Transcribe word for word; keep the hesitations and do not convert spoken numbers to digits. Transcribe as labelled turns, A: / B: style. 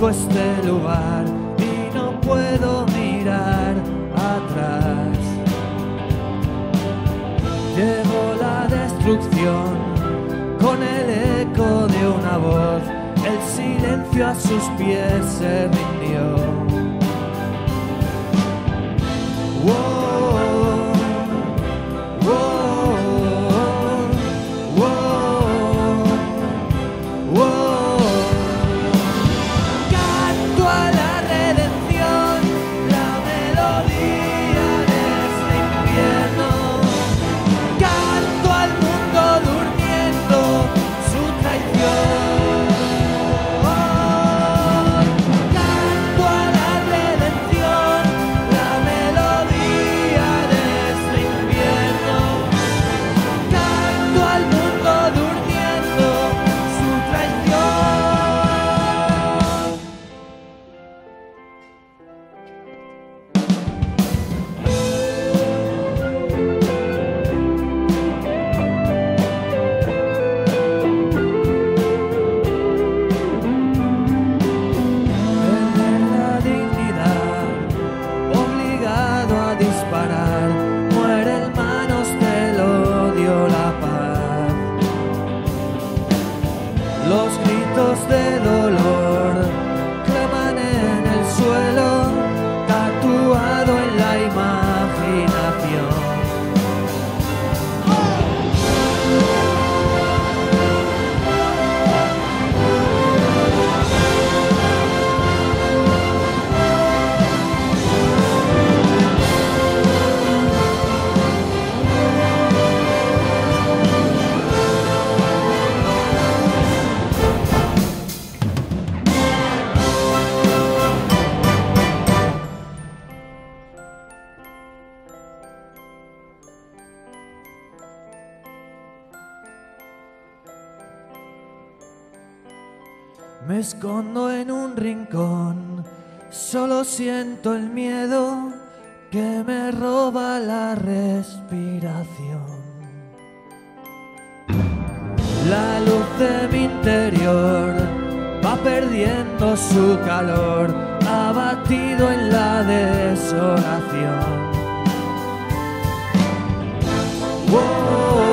A: conozco este lugar y no puedo mirar atrás. Llegó la destrucción con el eco de una voz, el silencio a sus pies se rindió. Wow, wow, wow, wow. Canto a la redención, la melodía de este invierno. Canto al mundo durmiendo su traición. Los gritos de dolor claman en el suelo, tatuado en la imaginación. Me escondo en un rincón, solo siento el miedo que me roba la respiración. La luz de mi interior va perdiendo su calor, abatido en la desolación. Wow.